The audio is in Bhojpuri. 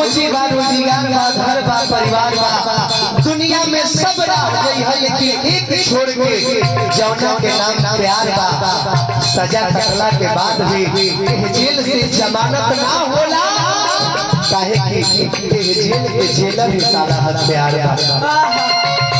रोजी बा, रोजीगार बा, घर बा, परिवार बा, दुनिया में सब रह गई है, लेकिन एक छोड़ के जौना के नाम प्यार बा। सजा कटला के बाद भी जेल से जमानत ना होला, काहे कि जेल के जेलर ही सारा हथियार बा।